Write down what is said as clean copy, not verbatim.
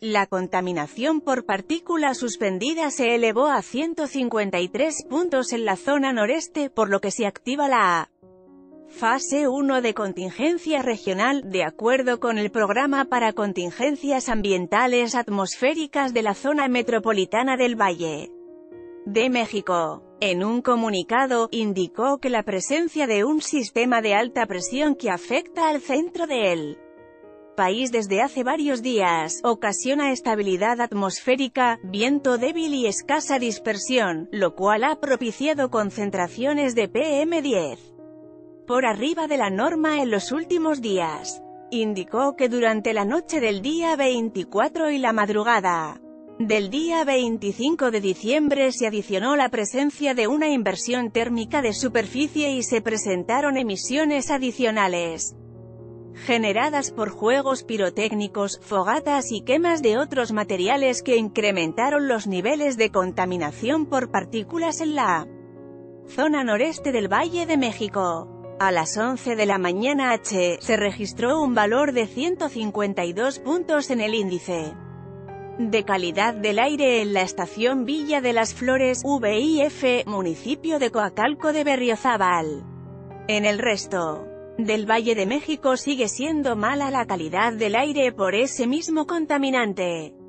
La contaminación por partículas suspendidas se elevó a 153 puntos en la zona noreste, por lo que se activa la Fase 1 de contingencia regional, de acuerdo con el Programa para Contingencias Ambientales Atmosféricas de la Zona Metropolitana del Valle de México. En un comunicado, indicó que la presencia de un sistema de alta presión que afecta al centro del país desde hace varios días, ocasiona estabilidad atmosférica, viento débil y escasa dispersión, lo cual ha propiciado concentraciones de PM10 por arriba de la norma en los últimos días. Indicó que durante la noche del día 24 y la madrugada del día 25 de diciembre se adicionó la presencia de una inversión térmica de superficie y se presentaron emisiones adicionales generadas por juegos pirotécnicos, fogatas y quemas de otros materiales que incrementaron los niveles de contaminación por partículas en la zona noreste del Valle de México. A las 11 de la mañana se registró un valor de 152 puntos en el índice de calidad del aire en la estación Villa de las Flores, VIF, municipio de Coacalco de Berriozábal. En el resto del Valle de México sigue siendo mala la calidad del aire por ese mismo contaminante.